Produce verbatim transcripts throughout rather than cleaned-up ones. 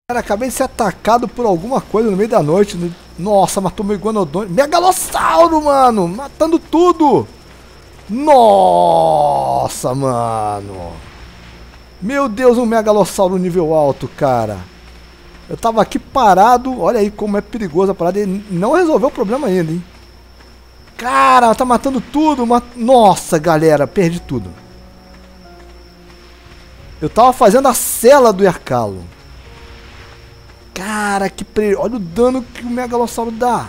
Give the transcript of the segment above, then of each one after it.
Cara, acabei de ser atacado por alguma coisa no meio da noite. Nossa, matou meu iguanodonte. Megalossauro, mano! Matando tudo! Nossa, mano! Meu Deus, um megalossauro nível alto, cara. Eu tava aqui parado. Olha aí como é perigoso a parada. Ele não resolveu o problema ainda, hein? Cara, tá matando tudo. Mat... Nossa, galera, perdi tudo. Eu tava fazendo a cela do Yarkalo. Cara, que pre... olha o dano que o megalossauro dá.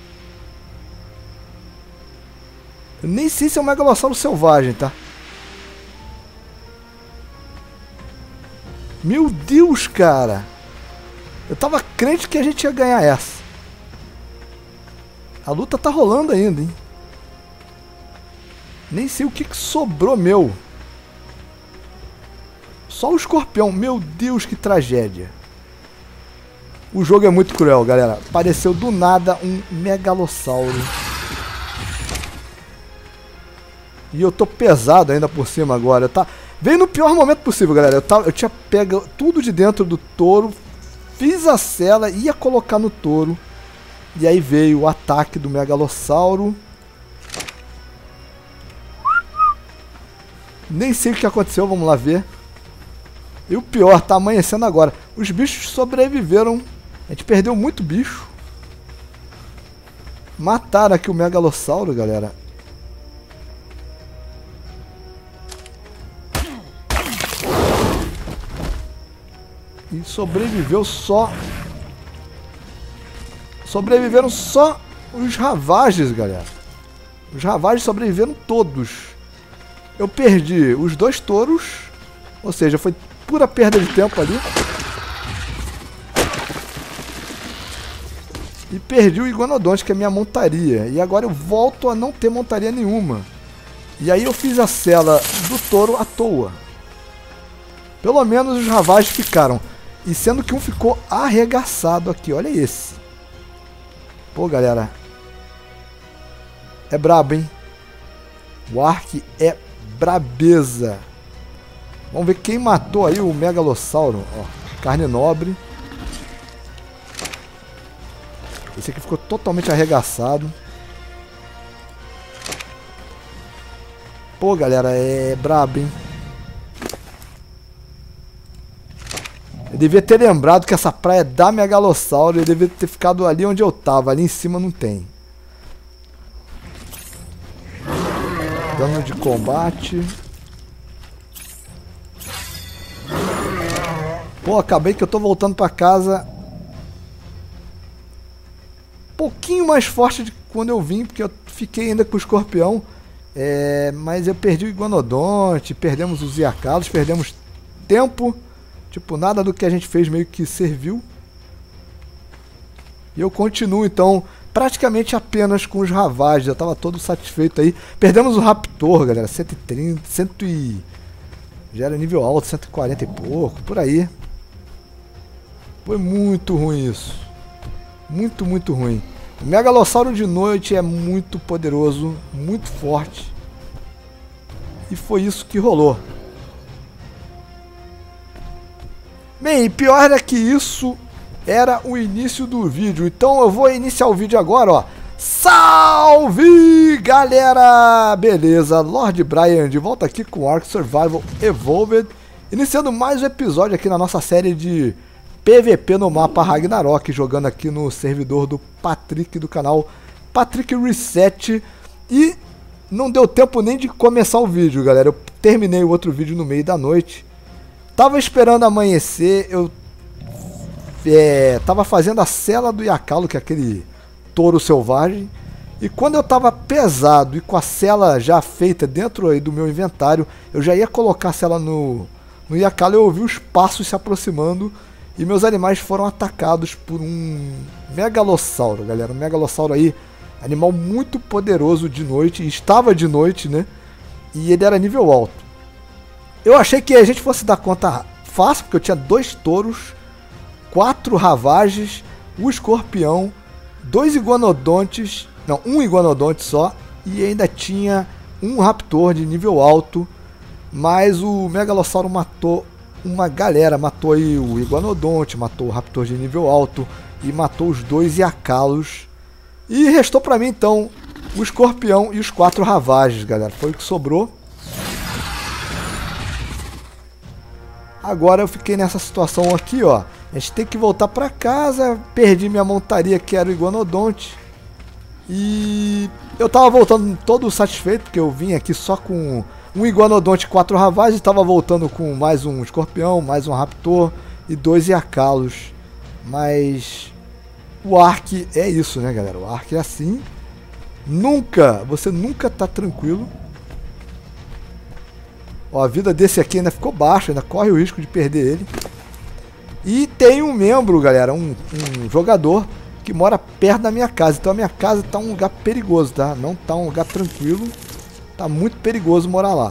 Eu nem sei se é um megalossauro selvagem, tá? Meu Deus, cara. Eu tava crente que a gente ia ganhar essa. A luta tá rolando ainda, hein? Nem sei o que, que sobrou meu. Só o escorpião. Meu Deus, que tragédia. O jogo é muito cruel, galera. Apareceu do nada um megalossauro. E eu tô pesado ainda por cima agora. Tá... Veio no pior momento possível, galera. Eu, tava... eu tinha pego tudo de dentro do touro. Fiz a cela, ia colocar no touro. E aí veio o ataque do megalossauro. Nem sei o que aconteceu, vamos lá ver. E o pior, tá amanhecendo agora. Os bichos sobreviveram. A gente perdeu muito bicho. Mataram aqui o megalossauro, galera. E sobreviveu só... Sobreviveram só os ravages, galera. Os ravages sobreviveram todos. Eu perdi os dois touros. Ou seja, foi pura perda de tempo ali. E perdi o iguanodonte, que é a minha montaria. E agora eu volto a não ter montaria nenhuma. E aí eu fiz a cela do touro à toa. Pelo menos os ravages ficaram. E sendo que um ficou arregaçado aqui. Olha esse. Pô, galera. É brabo, hein? O Ark é brabeza. Vamos ver quem matou aí o megalossauro. Ó, carne nobre. Esse aqui ficou totalmente arregaçado. Pô, galera, é brabo, hein? Eu devia ter lembrado que essa praia é da megalossauro. Eu devia ter ficado ali onde eu tava. Ali em cima não tem. Dano de combate. Pô, acabei que eu tô voltando pra casa um pouquinho mais forte de quando eu vim, porque eu fiquei ainda com o escorpião. É, mas eu perdi o iguanodonte, perdemos os Yarkalos, perdemos tempo. Tipo, nada do que a gente fez meio que serviu. E eu continuo, então, praticamente apenas com os ravages. Eu tava todo satisfeito aí. Perdemos o Raptor, galera. cento e trinta, cem e... Já era nível alto, cento e quarenta e pouco, por aí. Foi muito ruim isso. Muito, muito ruim. O megalossauro de noite é muito poderoso, muito forte. E foi isso que rolou. Bem, e pior é que isso era o início do vídeo. Então eu vou iniciar o vídeo agora, ó. Salve, galera! Beleza, Lord Brian de volta aqui com Ark Survival Evolved. Iniciando mais um episódio aqui na nossa série de P V P no mapa Ragnarok. Jogando aqui no servidor do Patrick, do canal Patrick Reset. E não deu tempo nem de começar o vídeo, galera. Eu terminei o outro vídeo no meio da noite. Tava esperando amanhecer, eu é, tava fazendo a cela do Yarkalo, que é aquele touro selvagem. E quando eu tava pesado e com a cela já feita dentro aí do meu inventário, eu já ia colocar a cela no, no Yarkalo, eu ouvi os passos se aproximando e meus animais foram atacados por um megalossauro, galera. Um megalossauro aí, animal muito poderoso de noite, e estava de noite, né? E ele era nível alto. Eu achei que a gente fosse dar conta fácil, porque eu tinha dois touros, quatro ravages, um escorpião, dois iguanodontes, não, um iguanodonte só, e ainda tinha um raptor de nível alto, mas o megalossauro matou uma galera. Matou aí o Iguanodonte, matou o Raptor de nível alto e matou os dois Yakalos. E restou pra mim então o Escorpião e os quatro Ravages, galera. Foi o que sobrou. Agora eu fiquei nessa situação aqui, ó. A gente tem que voltar pra casa. Perdi minha montaria, que era o Iguanodonte. E eu tava voltando todo satisfeito, porque eu vim aqui só com um Iguanodonte e quatro Ravages. Tava voltando com mais um Escorpião, mais um Raptor e dois Yakalos. Mas o Ark é isso, né, galera? O Ark é assim. Nunca, você nunca tá tranquilo. Ó, a vida desse aqui ainda ficou baixa, ainda corre o risco de perder ele. E tem um membro, galera, um, um jogador que mora perto da minha casa. Então a minha casa tá um lugar perigoso, tá? Não tá um lugar tranquilo. Tá muito perigoso morar lá.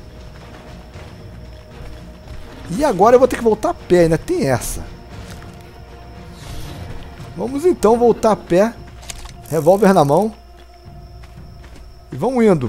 E agora eu vou ter que voltar a pé, ainda tem essa. Vamos então voltar a pé. Revólver na mão. E vamos indo.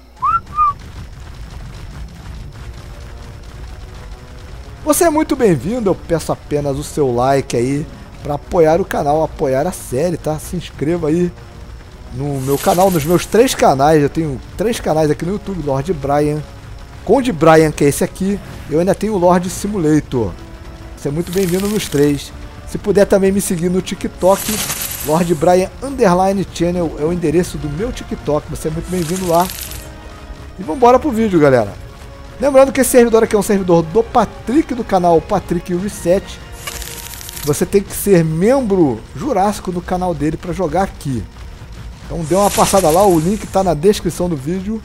Você é muito bem-vindo, eu peço apenas o seu like aí para apoiar o canal, apoiar a série, tá? Se inscreva aí no meu canal, nos meus três canais. Eu tenho três canais aqui no YouTube: Lord Brian, Conde Brian, que é esse aqui. Eu ainda tenho o Lord Simulator. Você é muito bem-vindo nos três. Se puder também me seguir no TikTok, Lord Brian Underline Channel é o endereço do meu TikTok. Você é muito bem-vindo lá. E vamos embora pro vídeo, galera. Lembrando que esse servidor aqui é um servidor do Patrick, do canal Patrick Reset. Você tem que ser membro jurássico do canal dele para jogar aqui. Então dê uma passada lá, o link está na descrição do vídeo.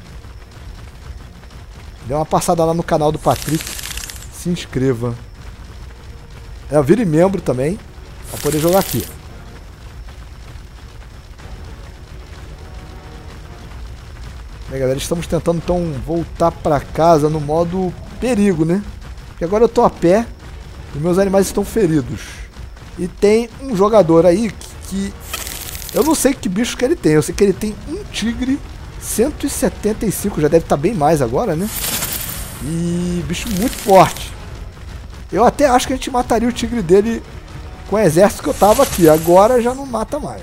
Dê uma passada lá no canal do Patrick. Se inscreva. É, vire membro também, para poder jogar aqui. É, galera, estamos tentando então voltar para casa no modo perigo, né? Porque agora eu tô a pé e meus animais estão feridos. E tem um jogador aí que, que eu não sei que bicho que ele tem. Eu sei que ele tem um tigre cento e setenta e cinco, já deve estar bem mais agora, né? E bicho muito forte. Eu até acho que a gente mataria o tigre dele com o exército que eu tava aqui. Agora já não mata mais.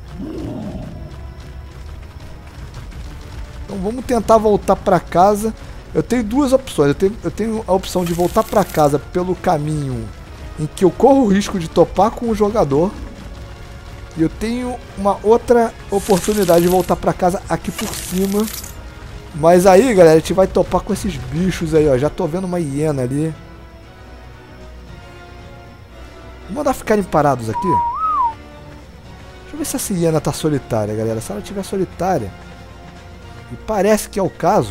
Então vamos tentar voltar para casa. Eu tenho duas opções. Eu tenho, eu tenho a opção de voltar para casa pelo caminho em que eu corro o risco de topar com o jogador. E eu tenho uma outra oportunidade de voltar para casa aqui por cima. Mas aí, galera, a gente vai topar com esses bichos aí, ó. Já tô vendo uma hiena ali. Vou mandar ficarem parados aqui. Deixa eu ver se essa hiena tá solitária, galera. Se ela estiver solitária, e parece que é o caso.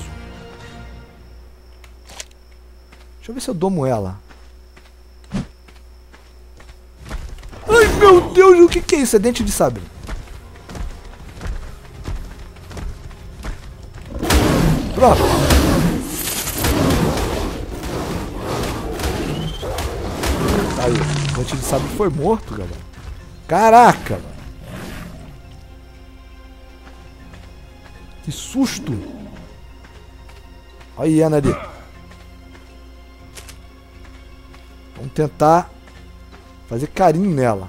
Deixa eu ver se eu domo ela. Ai, meu Deus, o que que é isso? É dente de sabre. Pronto. Aí, o dente de sabre foi morto, galera. Caraca, mano. Que susto! Olha a hiena ali. Vamos tentar fazer carinho nela.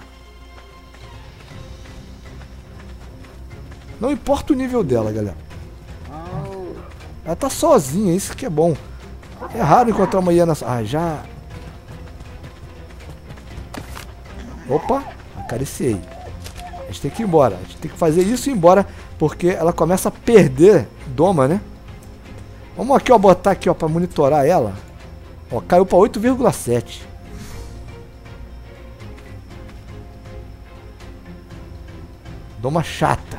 Não importa o nível dela, galera. Ela tá sozinha, isso que é bom. É raro encontrar uma hiena... Ah, já... Opa! Acariciei. A gente tem que ir embora. A gente tem que fazer isso e ir embora, porque ela começa a perder doma, né? Vamos aqui, ó, botar aqui, ó, pra monitorar ela. Ó, caiu pra oito vírgula sete. Doma chata.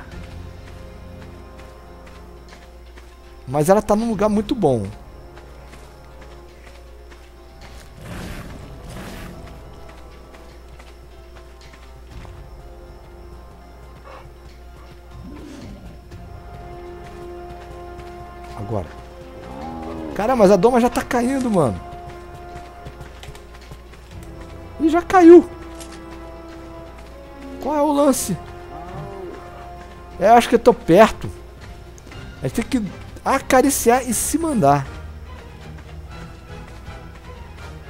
Mas ela tá num lugar muito bom. Agora. Cara, mas a doma já tá caindo, mano. E já caiu. Qual é o lance? É, acho que eu tô perto. A gente tem que acariciar e se mandar.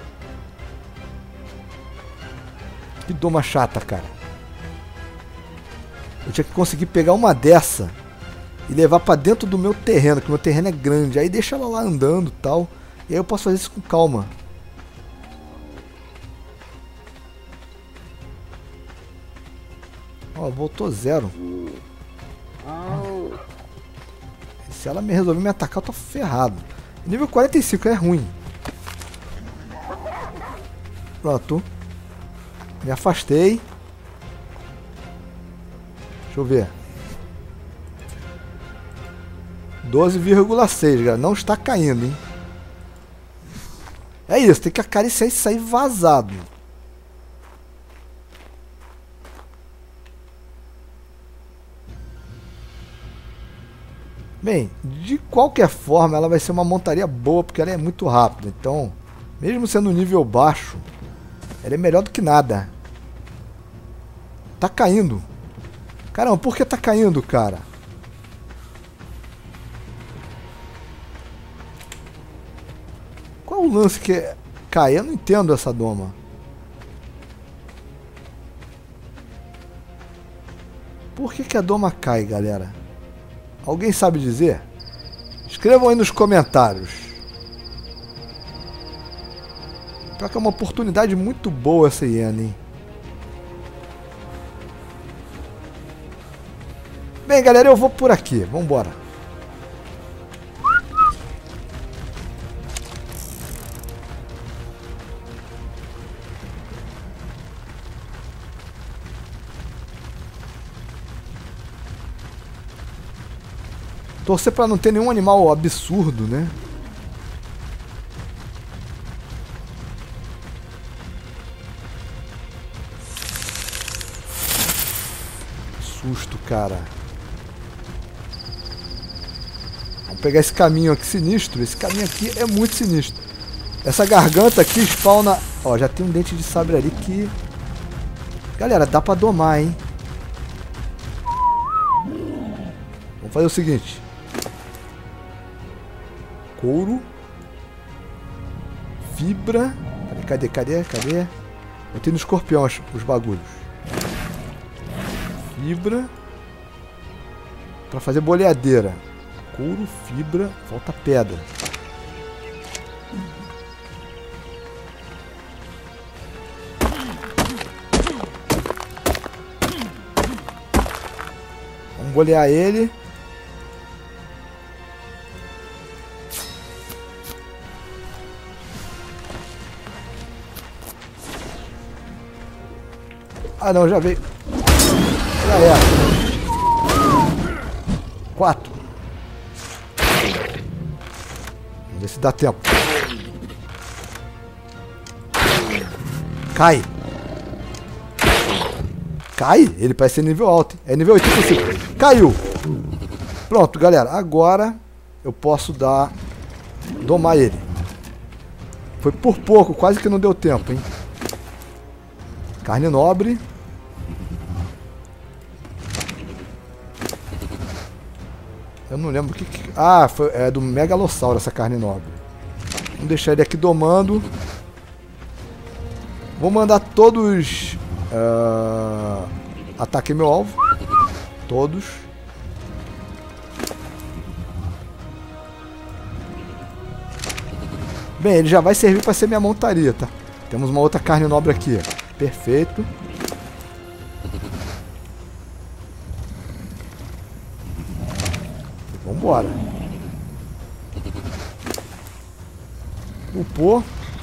Que doma chata, cara. Eu tinha que conseguir pegar uma dessa e levar pra dentro do meu terreno, que o meu terreno é grande. Aí deixa ela lá andando e tal. E aí eu posso fazer isso com calma. Ó, voltou zero. Se ela me resolver me atacar, eu tô ferrado. Nível quarenta e cinco é ruim. Pronto. Me afastei. Deixa eu ver. doze vírgula seis, galera. Não está caindo, hein? É isso, tem que acariciar e sair vazado. Bem, de qualquer forma, ela vai ser uma montaria boa, porque ela é muito rápida. Então, mesmo sendo nível baixo, ela é melhor do que nada. Tá caindo. Caramba, por que tá caindo, cara? Qual o lance que é cair? Eu não entendo essa doma. Por que que a doma cai, galera? Alguém sabe dizer? Escrevam aí nos comentários. Pior que é uma oportunidade muito boa essa hiena, hein? Bem, galera, eu vou por aqui. Vambora. Torcer pra não ter nenhum animal absurdo, né? Susto, cara. Vamos pegar esse caminho aqui sinistro. Esse caminho aqui é muito sinistro. Essa garganta aqui spawna... Ó, já tem um dente de sabre ali que... Galera, dá pra domar, hein? Vamos fazer o seguinte. Couro. Fibra. Cadê, cadê, cadê? Eu tenho no escorpião os, os bagulhos. Fibra. Pra fazer boleadeira. Couro, fibra. Falta pedra. Vamos bolear ele. Ah não, já veio. Já era. Quatro. Vamos ver se dá tempo. Cai. Cai? Ele parece ser nível alto. Hein? É nível oitenta e cinco. Caiu. Pronto, galera. Agora eu posso dar... domar ele. Foi por pouco, quase que não deu tempo, hein? Carne nobre. Eu não lembro o que, que... Ah, foi, é do Megalossauro essa carne nobre. Vamos deixar ele aqui domando. Vou mandar todos... Uh, ataquem meu alvo. Todos. Bem, ele já vai servir para ser minha montaria, tá? Temos uma outra carne nobre aqui. Perfeito. Vambora. Upou.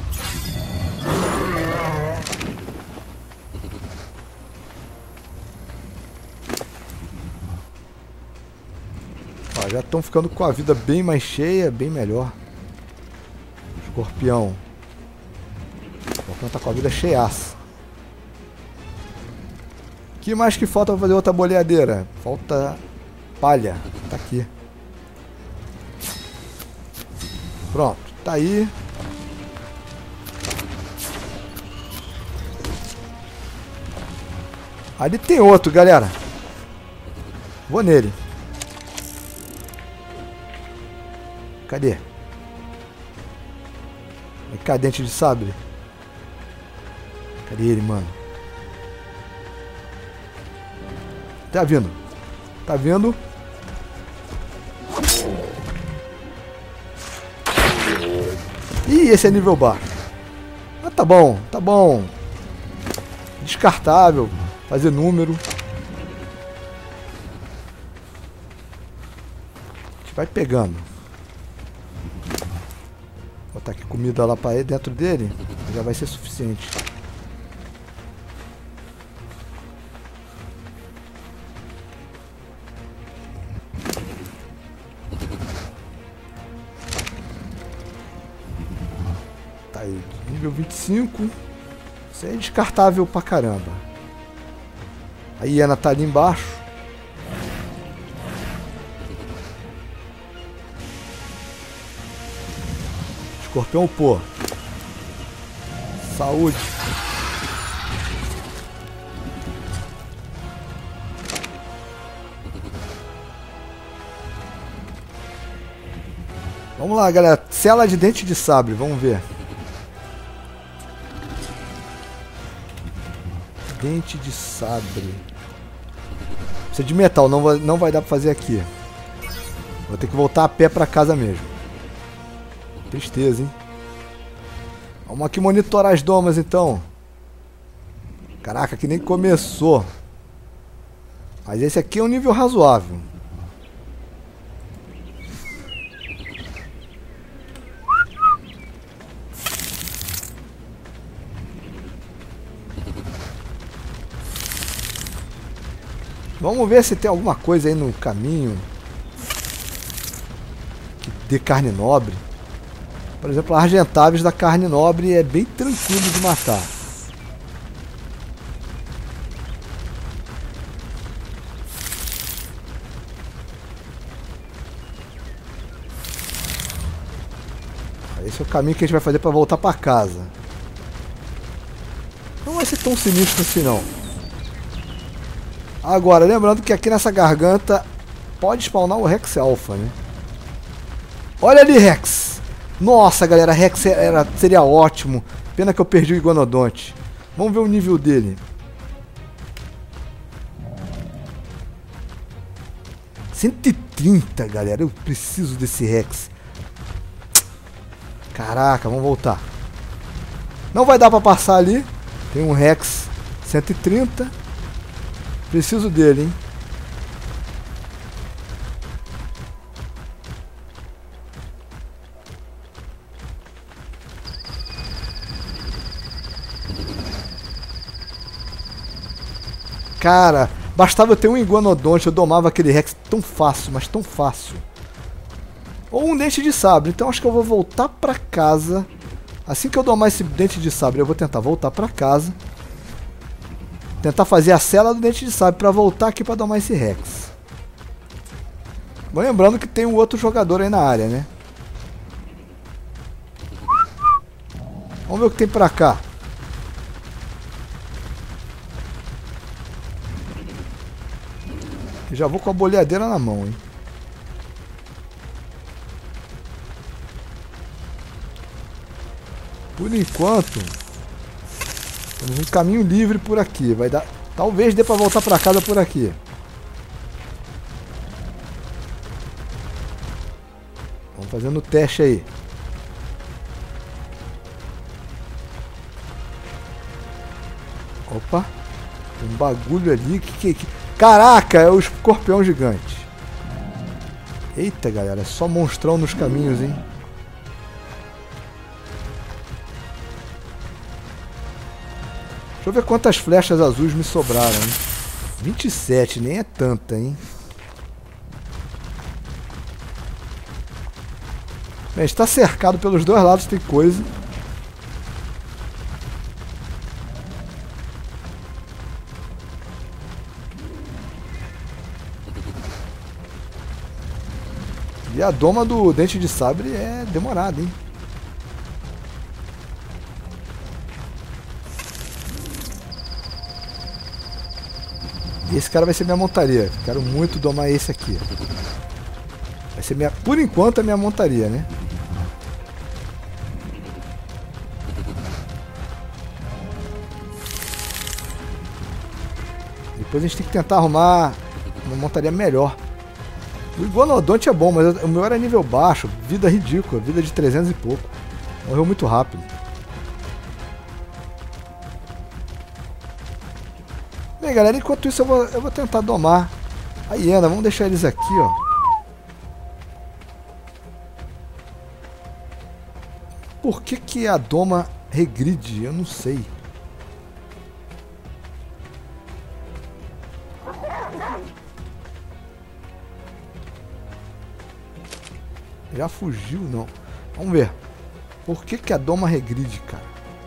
Ó, já estão ficando com a vida bem mais cheia, bem melhor. Escorpião. O escorpião tá com a vida cheiaça. O que mais que falta para fazer outra boleadeira? Falta palha. Tá aqui. Pronto, tá aí. Ali tem outro, galera. Vou nele. Cadê? Cadê dente de sabre? Cadê ele, mano? Tá vindo. Tá vindo. Ih, esse é nível baixo. Ah, tá bom, tá bom. Descartável. Fazer número. A gente vai pegando. Botar aqui comida lá pra ele, dentro dele. Já vai ser suficiente. Tá aí, nível vinte e cinco. Isso aí é descartável pra caramba. A hiena tá ali embaixo. Escorpião, pô. Saúde. Vamos lá, galera. Cela de dente de sabre. Vamos ver. Dente de sabre. Isso é de metal. Não vai, não vai dar pra fazer aqui. Vou ter que voltar a pé pra casa mesmo. Tristeza, hein? Vamos aqui monitorar as domas, então. Caraca, que nem começou. Mas esse aqui é um nível razoável. Vamos ver se tem alguma coisa aí no caminho que dê carne nobre. Por exemplo, argentáveis da carne nobre é bem tranquilo de matar. Esse é o caminho que a gente vai fazer para voltar para casa. Não vai ser tão sinistro assim não. Agora, lembrando que aqui nessa garganta pode spawnar o Rex Alpha, né? Olha ali, Rex! Nossa, galera, Rex era, seria ótimo. Pena que eu perdi o Iguanodonte. Vamos ver o nível dele. cento e trinta, galera. Eu preciso desse Rex. Caraca, vamos voltar. Não vai dar pra passar ali. Tem um Rex cento e trinta. Preciso dele, hein? Cara, bastava eu ter um Iguanodonte, eu domava aquele Rex tão fácil, mas tão fácil. Ou um dente de sabre, então acho que eu vou voltar pra casa. Assim que eu domar esse dente de sabre, eu vou tentar voltar pra casa. Tentar fazer a cela do dente de sabre pra voltar aqui pra domar esse Rex. Bom, lembrando que tem um outro jogador aí na área, né? Vamos ver o que tem pra cá. Já vou com a boleadeira na mão, hein? Por enquanto, temos um caminho livre por aqui. Vai dar, talvez dê pra voltar pra casa por aqui. Vamos fazendo o teste aí. Opa, tem um bagulho ali. Que que, que... Caraca, é o escorpião gigante. Eita, galera, é só monstrão nos caminhos, hein? Deixa eu ver quantas flechas azuis me sobraram, hein? vinte e sete, nem é tanta, hein? Bem, está cercado pelos dois lados, tem coisa. E a doma do dente de sabre é demorada, hein? Esse cara vai ser minha montaria. Quero muito domar esse aqui. Vai ser minha, por enquanto, a minha montaria, né? Depois a gente tem que tentar arrumar uma montaria melhor. O Iguanodonte é bom, mas o meu era nível baixo. Vida ridícula, vida de trezentos e pouco. Morreu muito rápido. Bem, galera, enquanto isso eu vou, eu vou tentar domar a hiena. Vamos deixar eles aqui, ó. Por que que a doma regride? Eu não sei. Já fugiu, não. Vamos ver. Por que que a doma regride, cara?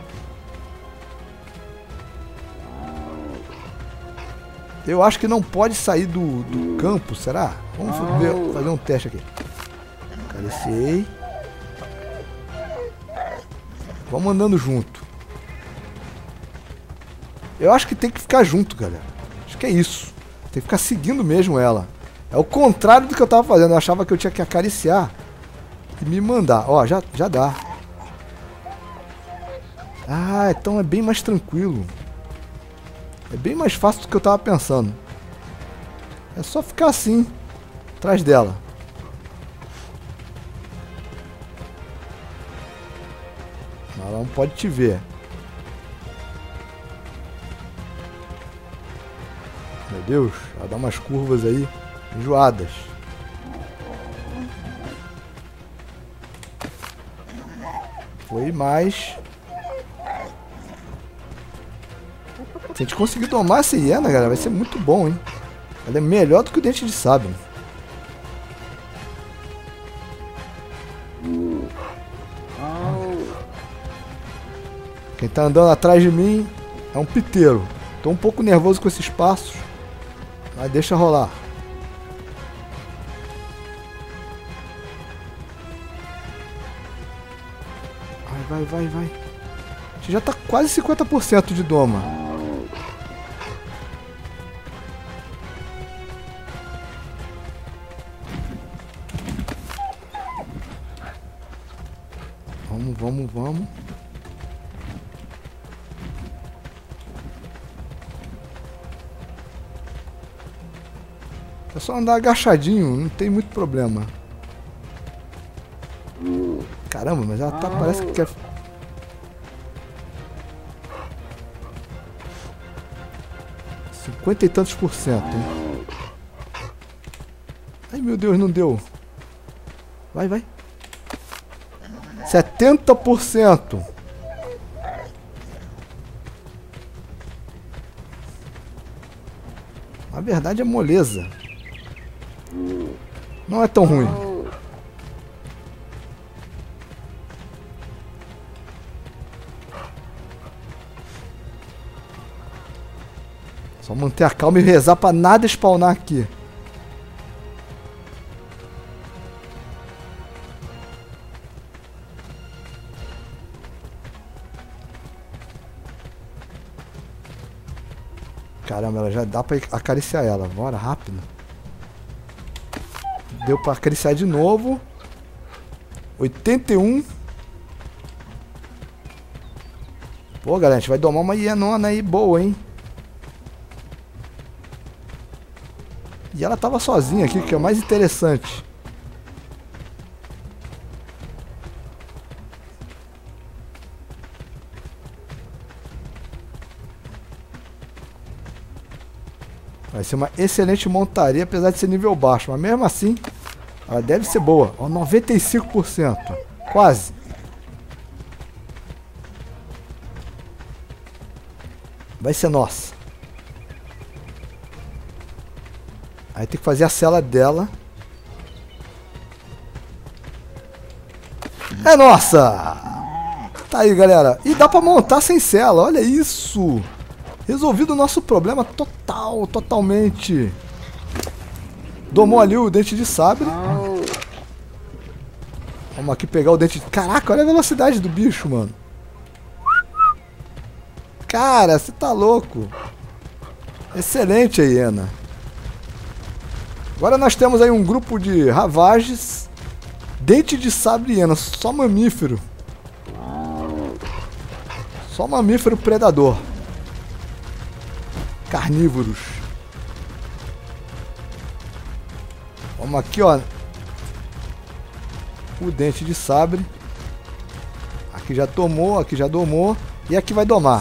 Eu acho que não pode sair do, do campo, será? Vamos ver, fazer um teste aqui. Acariciei. Vamos andando junto. Eu acho que tem que ficar junto, galera. Acho que é isso. Tem que ficar seguindo mesmo ela. É o contrário do que eu tava fazendo. Eu achava que eu tinha que acariciar e me mandar. Ó, já, já dá. Ah, então é bem mais tranquilo. É bem mais fácil do que eu tava pensando. É só ficar assim, atrás dela. Ela não pode te ver. Meu Deus, ela dá umas curvas aí enjoadas. Foi mais. Se a gente conseguir domar essa hiena, galera, vai ser muito bom, hein? Ela é melhor do que o dente de sabre. Quem tá andando atrás de mim é um piteiro. Tô um pouco nervoso com esses passos, mas deixa rolar. Vai, vai, vai, vai. A gente já tá quase cinquenta por cento de doma. Vamos, vamos, vamos. É só andar agachadinho, não tem muito problema. Caramba, mas ela tá, parece que quer... cinquenta e tantos por cento, hein? Ai, meu Deus, não deu. Vai, vai. setenta por cento. Na verdade é moleza. Não é tão ruim. Só manter a calma e rezar pra nada spawnar aqui. Caramba, ela já dá pra acariciar ela. Bora, rápido. Deu pra acariciar de novo. oitenta e um. Pô, galera, a gente vai domar uma hienona aí boa, hein? E ela tava sozinha aqui, que é o mais interessante. Vai ser uma excelente montaria, apesar de ser nível baixo. Mas mesmo assim, ela deve ser boa. Ó, noventa e cinco por cento. Quase. Vai ser nossa. Aí tem que fazer a cela dela. É nossa! Tá aí, galera. E dá pra montar sem cela. Olha isso! Resolvido o nosso problema total, totalmente. Domou ali o dente de sabre. Vamos aqui pegar o dente de... Caraca, olha a velocidade do bicho, mano. Cara, você tá louco. Excelente a hiena. Agora nós temos aí um grupo de ravages. Dente de sabre e hiena, só mamífero. Só mamífero predador. Carnívoros. Vamos aqui, ó. O dente de sabre. Aqui já tomou, aqui já domou. E aqui vai domar.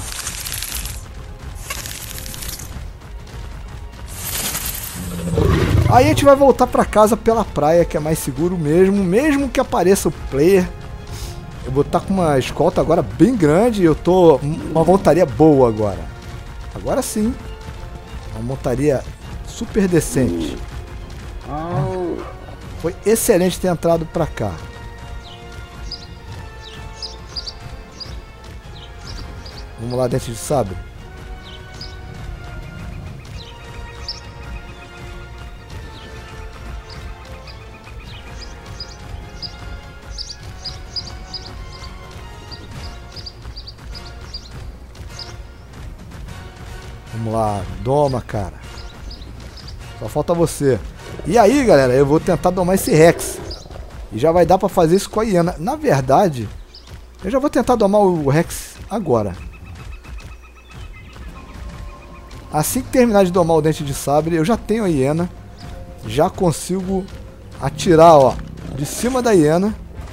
Aí a gente vai voltar pra casa pela praia, que é mais seguro mesmo. Mesmo que apareça o player. Eu vou estar com uma escolta agora bem grande. Eu tô uma montaria boa agora. Agora sim. Uma montaria super decente. Foi excelente ter entrado pra cá. Vamos lá, dente de sabre. Vamos lá, doma, cara. Só falta você. E aí, galera, eu vou tentar domar esse Rex. E já vai dar pra fazer isso com a hiena. Na verdade, eu já vou tentar domar o Rex agora. Assim que terminar de domar o dente de sabre, eu já tenho a hiena. Já consigo atirar, ó, de cima da hiena.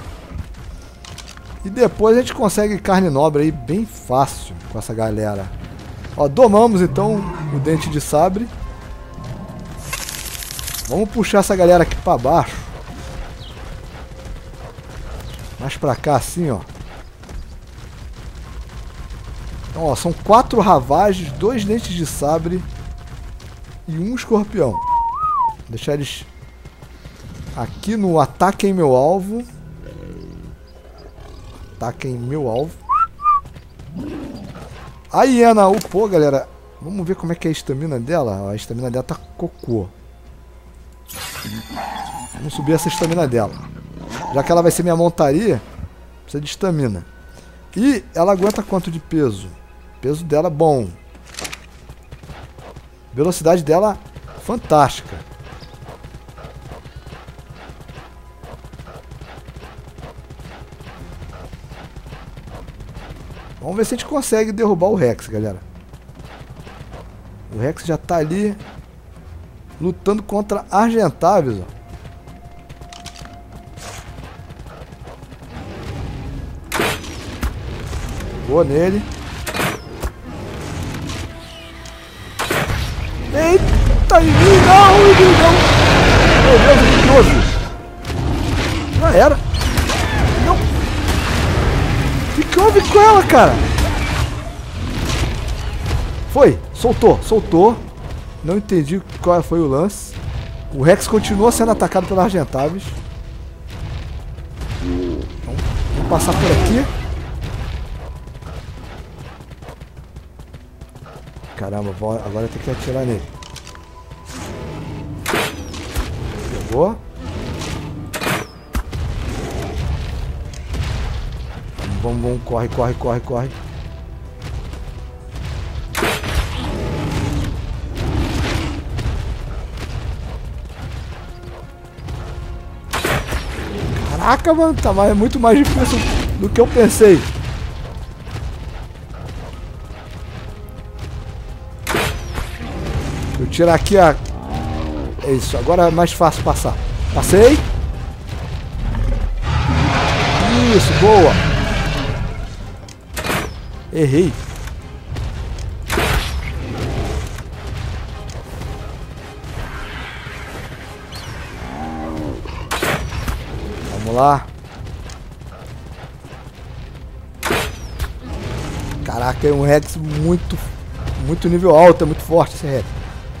E depois a gente consegue carne nobre aí bem fácil com essa galera. Ó, domamos então o dente de sabre. Vamos puxar essa galera aqui pra baixo. Mais pra cá assim, ó. Então, ó, são quatro ravagens, dois dentes de sabre e um escorpião. Vou deixar eles aqui no ataque em meu alvo. Ataque em meu alvo. A hiena upou, galera. Vamos ver como é que é a estamina dela. A estamina dela tá cocô. Vamos subir essa estamina dela. Já que ela vai ser minha montaria, precisa de estamina. E ela aguenta quanto de peso? O peso dela é bom. Velocidade dela fantástica. Vamos ver se a gente consegue derrubar o Rex, galera. O Rex já tá ali lutando contra Argentavis, ó. Vou nele. Eita, e não, e não. Meu Deus, que doze. Já era. Não. O que, que houve com ela, cara? Foi, soltou, soltou. Não entendi qual foi o lance. O Rex continua sendo atacado pela Argentavis. Então, vamos passar por aqui. Caramba, vou, agora tem que atirar nele. Pegou. Vamos, vamos, corre, corre, corre, corre. Caraca, mano, tá mais, muito mais difícil do que eu pensei. Eu tirar aqui a... É isso, agora é mais fácil passar. Passei. Isso, boa. Errei. Vamos lá. Caraca, é um Rex muito, muito nível alto, é muito forte esse Rex.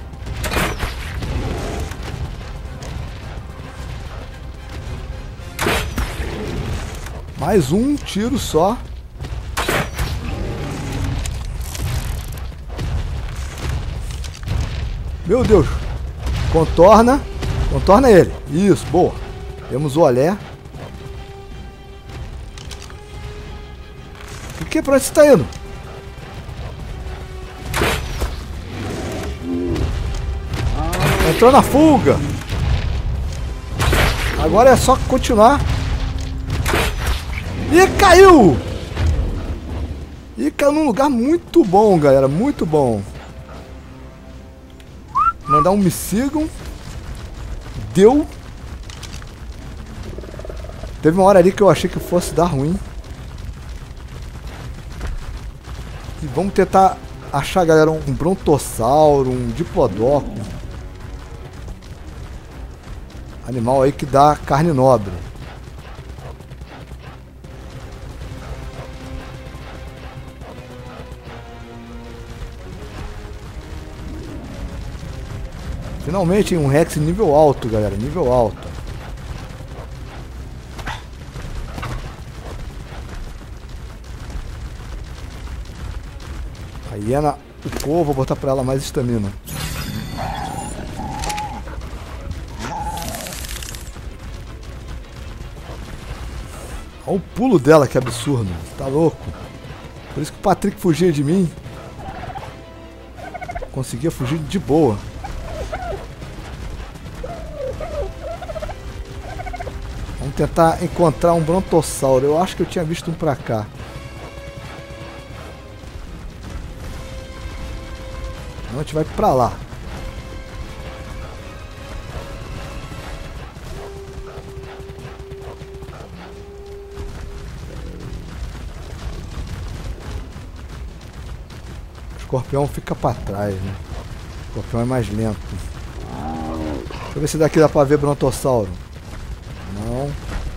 Mais um tiro só. Meu Deus. Contorna. Contorna ele. Isso, boa. Temos o olé. O que? Pra onde você tá indo? Entrou na fuga. Agora é só continuar. E caiu! E caiu num lugar muito bom, galera. Muito bom. Mandar um me sigam. deu. Teve uma hora ali que eu achei que fosse dar ruim. E vamos tentar achar, galera, um brontossauro, um diplodocus. Animal aí que dá carne nobre. Finalmente um Rex nível alto, galera, nível alto. A hiena, o corvo, vou botar pra ela mais estamina. Olha o pulo dela, que absurdo. Tá louco. Por isso que o Patrick fugia de mim. Conseguia fugir de boa. Vamos tentar encontrar um brontossauro. Eu acho que eu tinha visto um pra cá. Então a gente vai pra lá. O escorpião fica pra trás, né? O escorpião é mais lento. Deixa eu ver se daqui dá pra ver brontossauro. Não.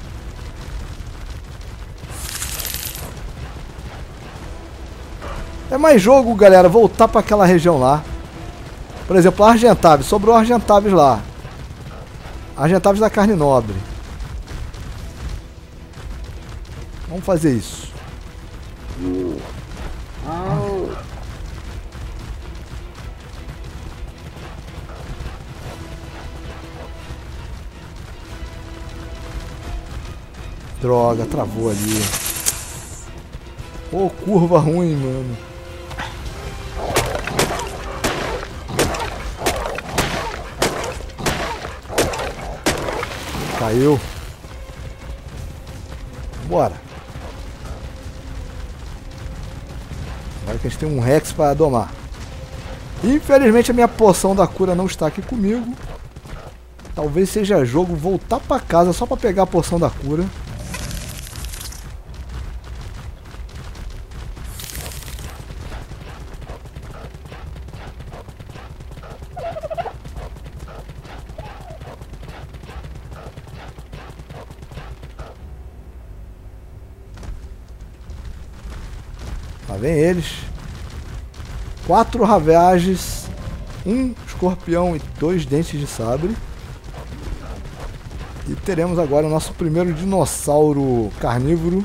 É mais jogo, galera, voltar para aquela região lá. Por exemplo, a Argentavis. Sobrou Argentavis lá. Argentavis da carne nobre. Vamos fazer isso. Droga, travou ali. Ô, oh, curva ruim, mano. Caiu. Bora. Agora que a gente tem um Rex para domar. Infelizmente a minha poção da cura não está aqui comigo. Talvez seja jogo voltar para casa só para pegar a poção da cura. Lá vem eles. Quatro ravages, um escorpião e dois dentes de sabre. E teremos agora o nosso primeiro dinossauro carnívoro,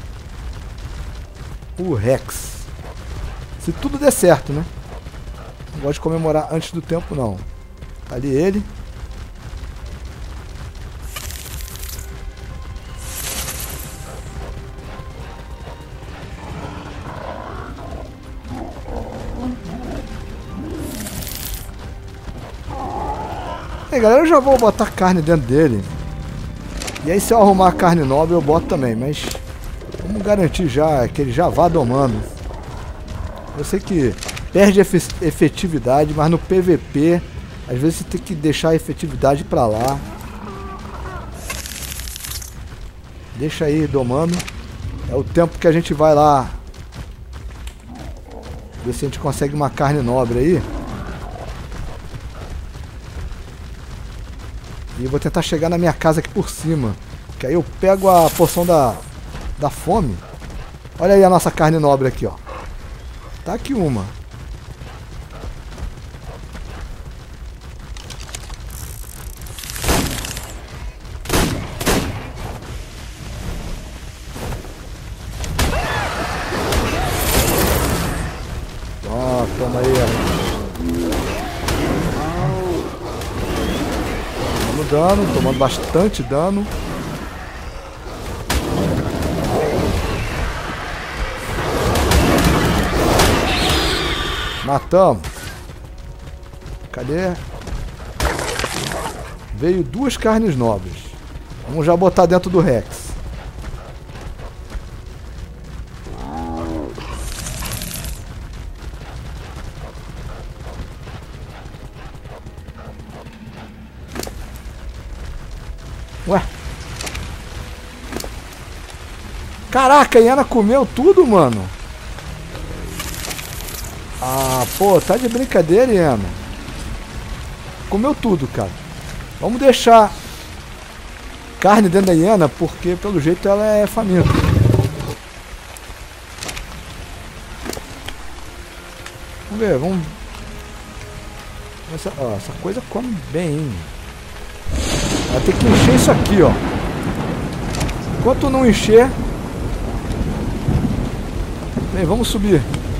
o Rex. Se tudo der certo, né? Não gosto de comemorar antes do tempo, não. Tá ali ele. E aí, galera, eu já vou botar carne dentro dele. E aí se eu arrumar carne nobre eu boto também, mas vamos garantir já que ele já vá domando. Eu sei que perde efetividade, mas no P V P às vezes você tem que deixar a efetividade pra lá. Deixa aí domando. É o tempo que a gente vai lá ver se a gente consegue uma carne nobre aí. E eu vou tentar chegar na minha casa aqui por cima. Que aí eu pego a porção da, da fome. Olha aí a nossa carne nobre aqui, ó. Tá aqui uma. Ó, toma aí, ó. Dano, tomando bastante dano. Matamos. Cadê? Veio duas carnes nobres. Vamos já botar dentro do Rex. Caraca, a hiena comeu tudo, mano. Ah, pô, tá de brincadeira, hiena. Comeu tudo, cara. Vamos deixar carne dentro da hiena, porque pelo jeito ela é faminta. Vamos ver, vamos... Essa, ó, essa coisa come bem, hein? Vai ter que encher isso aqui, ó. Enquanto não encher... Bem, vamos subir.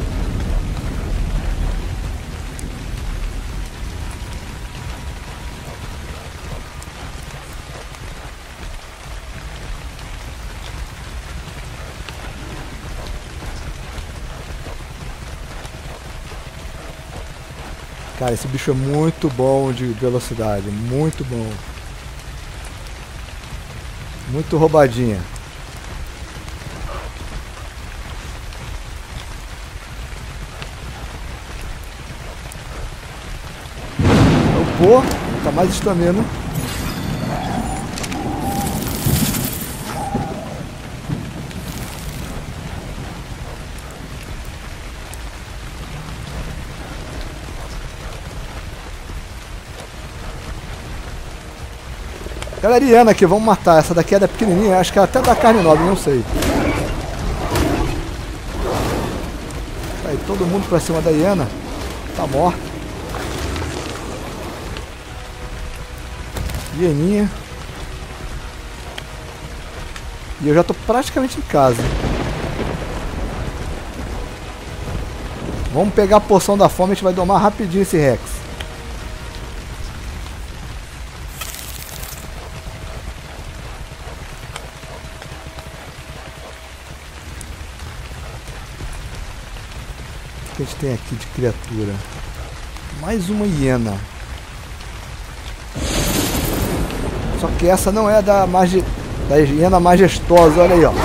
Cara, esse bicho é muito bom de velocidade, muito bom. Muito roubadinha. Pô, tá mais estamina. Galeriana aqui, vamos matar. Essa daqui é da pequenininha, acho que ela até dá carne nobre, não sei. Aí todo mundo pra cima da hiena. Tá morto. Hieninha. E eu já tô praticamente em casa. Vamos pegar a poção da fome, a gente vai domar rapidinho esse Rex. O que a gente tem aqui de criatura? Mais uma hiena. Só que essa não é da, magi... da hiena majestosa, olha aí, ó.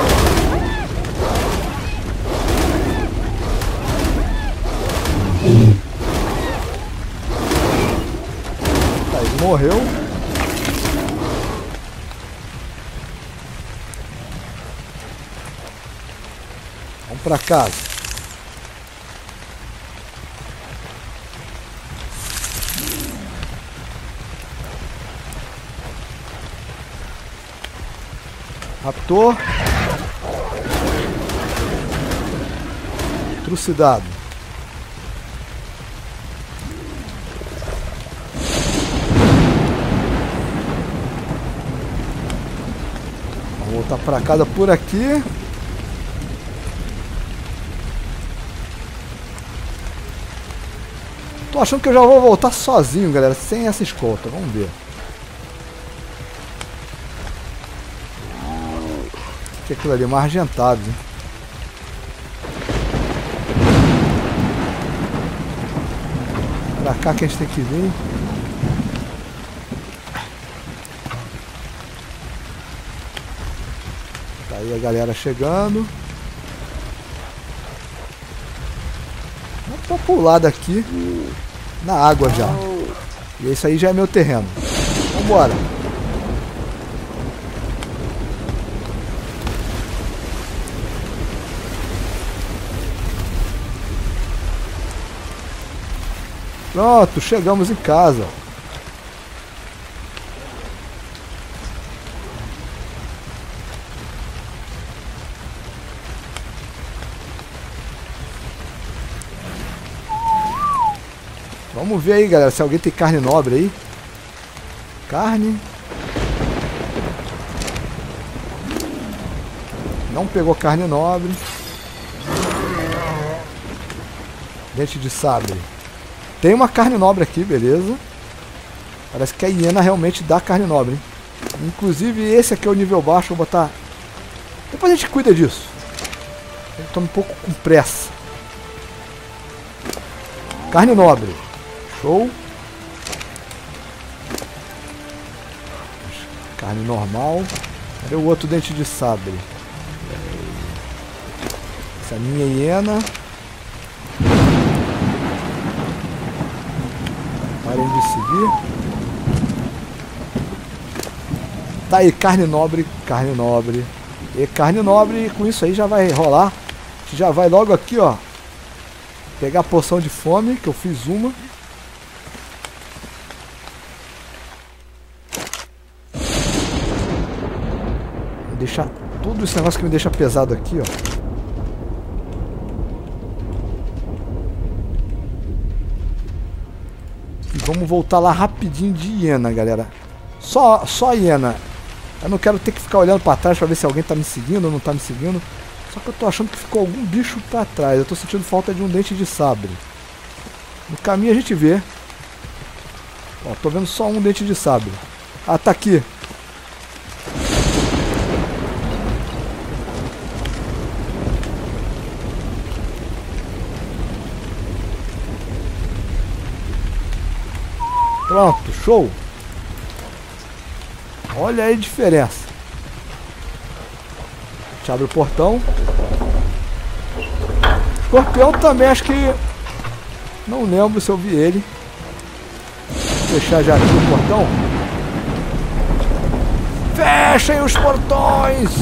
Tá, ele morreu. Vamos pra casa. Raptor. Trucidado. Vamos voltar pra casa por aqui. Tô achando que eu já vou voltar sozinho, galera, sem essa escolta. Vamos ver. Que aquilo ali é mais argentado, hein? Pra cá que a gente tem que vir. Tá aí a galera chegando. Vamos pra pro lado aqui. Na água já. E isso aí já é meu terreno. Vambora. Pronto, chegamos em casa. Vamos ver aí, galera, se alguém tem carne nobre aí. Carne. Não pegou carne nobre. Dente de sabre. Tem uma carne nobre aqui, beleza. Parece que a hiena realmente dá carne nobre, hein? Inclusive esse aqui é o nível baixo, vou botar... Depois a gente cuida disso. Eu tô um pouco com pressa. Carne nobre. Show. Carne normal. Cadê o outro dente de sabre? Essa minha hiena. Parem de seguir. Tá aí, carne nobre, carne nobre. E carne nobre, e com isso aí já vai rolar. A gente já vai logo aqui, ó. Pegar a poção de fome, que eu fiz uma. Vou deixar tudo esse negócio que me deixa pesado aqui, ó. E vamos voltar lá rapidinho de hiena, galera. Só, só hiena. Eu não quero ter que ficar olhando pra trás pra ver se alguém tá me seguindo ou não tá me seguindo. Só que eu tô achando que ficou algum bicho pra trás. Eu tô sentindo falta de um dente de sabre. No caminho a gente vê. Ó, tô vendo só um dente de sabre. Ah, tá aqui. Pronto, show. Olha aí a diferença. A gente abre o portão. Escorpião também, acho que... Não lembro se eu vi ele. Vou fechar já aqui o portão. Fechem os portões!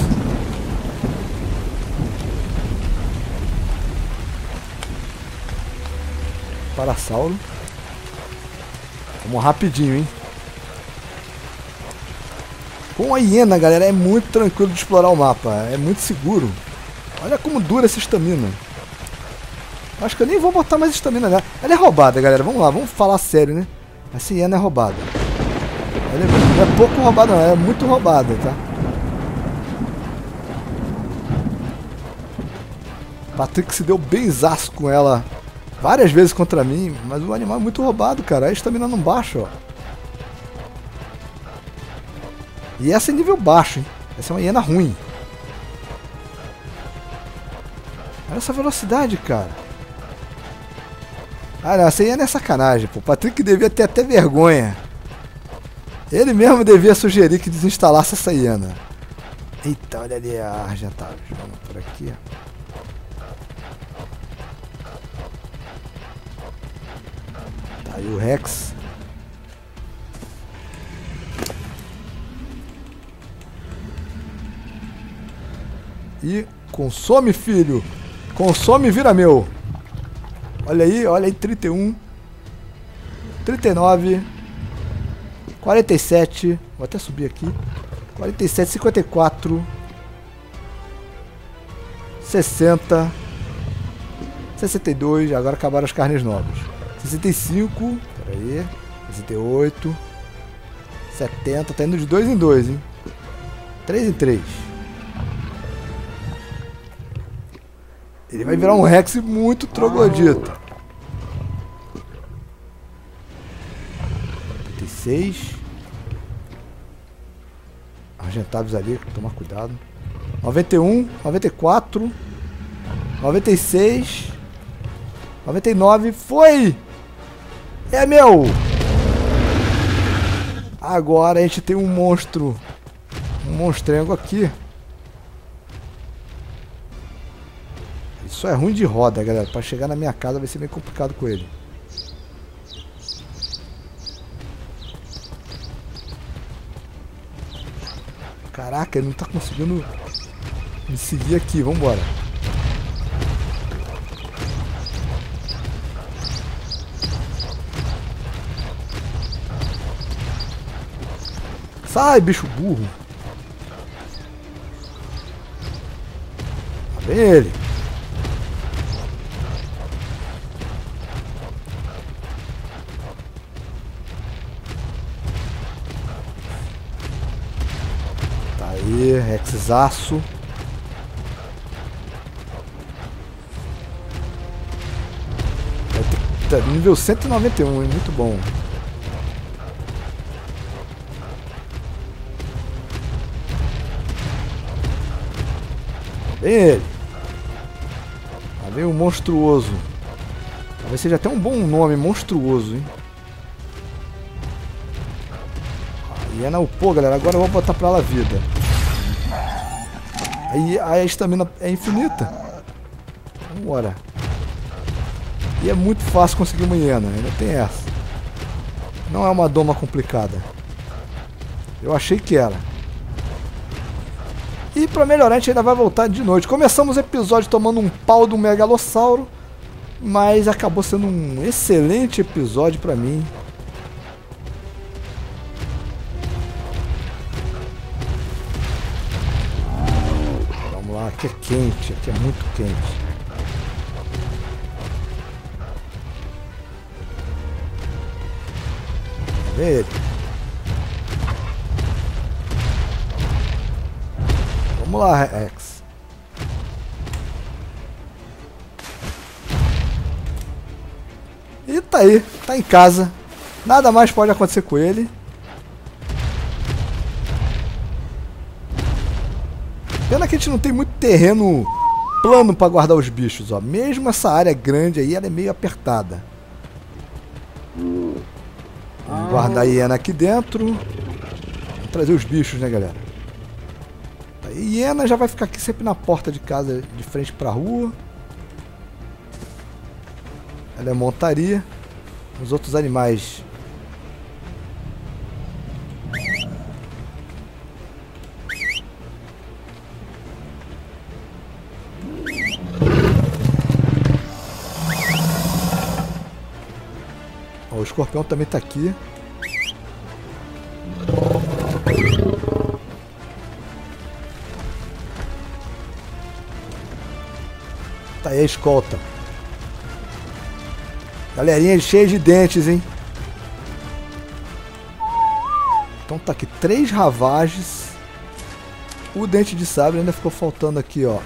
Parasauro. Vamos rapidinho, hein? Com a hiena, galera, é muito tranquilo de explorar o mapa. É muito seguro. Olha como dura essa estamina. Acho que eu nem vou botar mais estamina nela. Ela é roubada, galera. Vamos lá, vamos falar sério, né? Essa hiena é roubada. Ela é, não é pouco roubada, não. Ela é muito roubada, tá? Patrick se deu bem zaço com ela várias vezes contra mim, mas o animal é muito roubado, cara. A estamina não baixa, ó. E essa é nível baixo, hein? Essa é uma hiena ruim. Olha essa velocidade, cara. Ah, não, essa hiena é sacanagem, pô. O Patrick devia ter até vergonha. Ele mesmo devia sugerir que desinstalasse essa hiena. Eita, olha ali a Argentavis. Vamos por aqui, ó. Aí o Rex. E consome, filho. Consome e vira meu. Olha aí, olha aí, trinta e um. trinta e nove. quarenta e sete. Vou até subir aqui. quarenta e sete, cinquenta e quatro. sessenta. sessenta e dois. Agora acabaram as carnes nobres. sessenta e cinco, peraí, sessenta e oito, setenta, tá indo de dois em dois, hein? três em três. Ele vai virar um Rex muito troglodito. oitenta e seis. Argentavis ali, tomar cuidado. noventa e um, noventa e quatro, noventa e seis, noventa e nove, foi! É meu! Agora a gente tem um monstro. Um monstrengo aqui. Isso é ruim de roda, galera. Pra chegar na minha casa vai ser meio complicado com ele. Caraca, ele não tá conseguindo me seguir aqui. Vambora. Sai, bicho burro. Lá vem ele. Tá aí, Rexaço. Tá nível cento e noventa e um, hein? Muito bom. Vem ele. Lá vem o monstruoso. Talvez seja até um bom nome, monstruoso, hein? A hiena upou, galera. Agora eu vou botar pra ela vida. Aí a estamina é infinita. Vambora. E é muito fácil conseguir uma hiena. Ainda tem essa. Não é uma doma complicada. Eu achei que era. E pra melhorar a gente ainda vai voltar de noite. Começamos o episódio tomando um pau do megalossauro, mas acabou sendo um excelente episódio pra mim. Vamos lá, aqui é quente, aqui é muito quente. Vem ele. Vamos lá, Rex. E tá aí, tá em casa. Nada mais pode acontecer com ele. Pena que a gente não tem muito terreno plano para guardar os bichos, ó. Mesmo essa área grande aí, ela é meio apertada. Vamos guardar a hiena aqui dentro. Vamos trazer os bichos, né, galera? A hiena já vai ficar aqui sempre na porta de casa, de frente pra rua. Ela é montaria. Os outros animais. Ó, o escorpião também tá aqui. Tá aí a escolta. Galerinha cheia de dentes, hein? Então tá aqui três ravages. O dente de sabre ainda ficou faltando aqui, ó.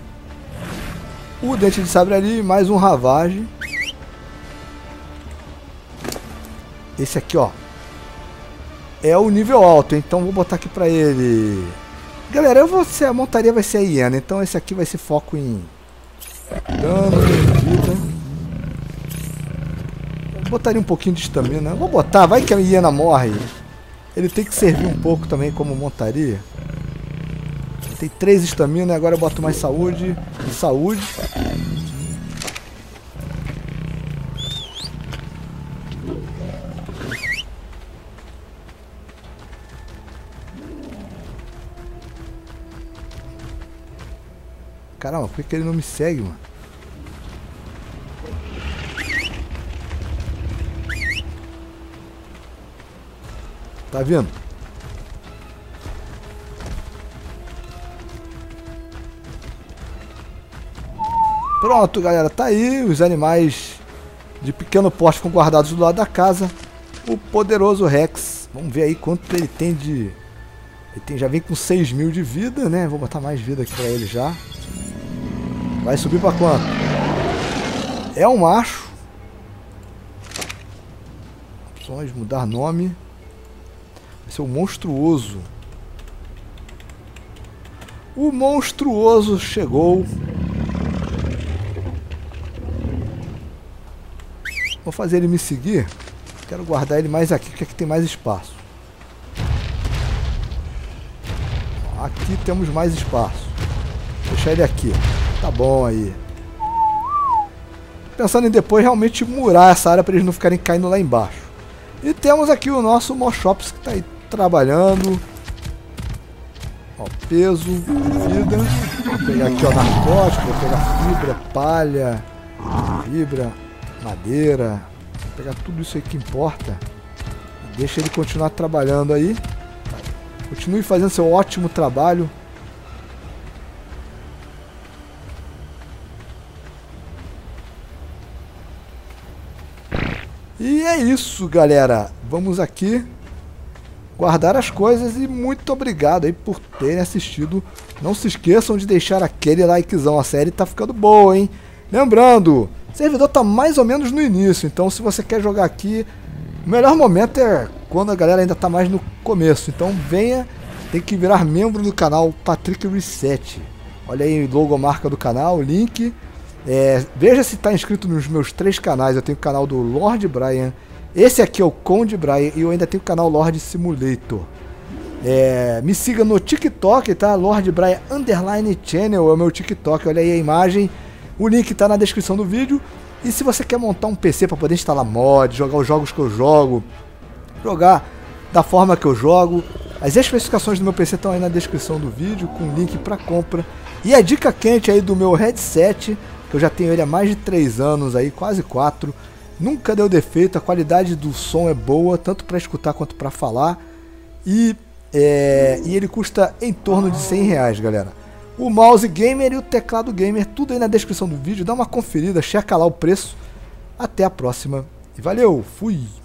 O dente de sabre ali, mais um ravage. Esse aqui, ó, é o nível alto, então vou botar aqui pra ele. Galera, eu vou ser, a montaria vai ser a hiena, então esse aqui vai ser foco em dano, vida. Botaria um pouquinho de estamina. Vou botar, vai que a hiena morre. Ele tem que servir um pouco também como montaria. Tem três estamina, agora eu boto mais saúde. Saúde. Caramba, por que ele não me segue, mano? Tá vendo? Pronto, galera. Tá aí os animais de pequeno porte ficam guardados do lado da casa. O poderoso Rex. Vamos ver aí quanto ele tem de... Ele tem, já vem com seis mil de vida, né? Vou botar mais vida aqui pra ele já. Vai subir pra quanto? É um macho. Opções, mudar nome. Vai ser o monstruoso. O monstruoso chegou. Vou fazer ele me seguir. Quero guardar ele mais aqui, porque aqui tem mais espaço. Aqui temos mais espaço. Vou deixar ele aqui. Tá bom aí. Pensando em depois realmente murar essa área para eles não ficarem caindo lá embaixo. E temos aqui o nosso Moschops que está aí trabalhando. Ó, peso, vida. Vou pegar aqui, ó, narcótico. Vou pegar fibra, palha, fibra, madeira. Vou pegar tudo isso aí que importa. Deixa ele continuar trabalhando aí. Continue fazendo seu ótimo trabalho. E é isso, galera. Vamos aqui guardar as coisas e muito obrigado aí por terem assistido. Não se esqueçam de deixar aquele likezão. A série tá ficando boa, hein? Lembrando, o servidor tá mais ou menos no início, então se você quer jogar aqui, o melhor momento é quando a galera ainda tá mais no começo. Então venha, tem que virar membro do canal Patrick Reset. Olha aí, logomarca do canal, link. É, veja se está inscrito nos meus três canais. Eu tenho o canal do Lord Brian, esse aqui é o Conde Brian e eu ainda tenho o canal Lord Simulator. É, me siga no TikTok, tá? Lord Brian Underline Channel é o meu TikTok. Olha aí a imagem, o link está na descrição do vídeo. E se você quer montar um P C para poder instalar mods, jogar os jogos que eu jogo, jogar da forma que eu jogo, As especificações do meu P C estão aí na descrição do vídeo, com link para compra. E a dica quente aí do meu headset, que eu já tenho ele há mais de três anos aí, quase quatro. Nunca deu defeito, a qualidade do som é boa, tanto para escutar quanto para falar. E, é, e ele custa em torno de cem reais, galera. O mouse gamer e o teclado gamer, tudo aí na descrição do vídeo. Dá uma conferida, checa lá o preço. Até a próxima e valeu, fui!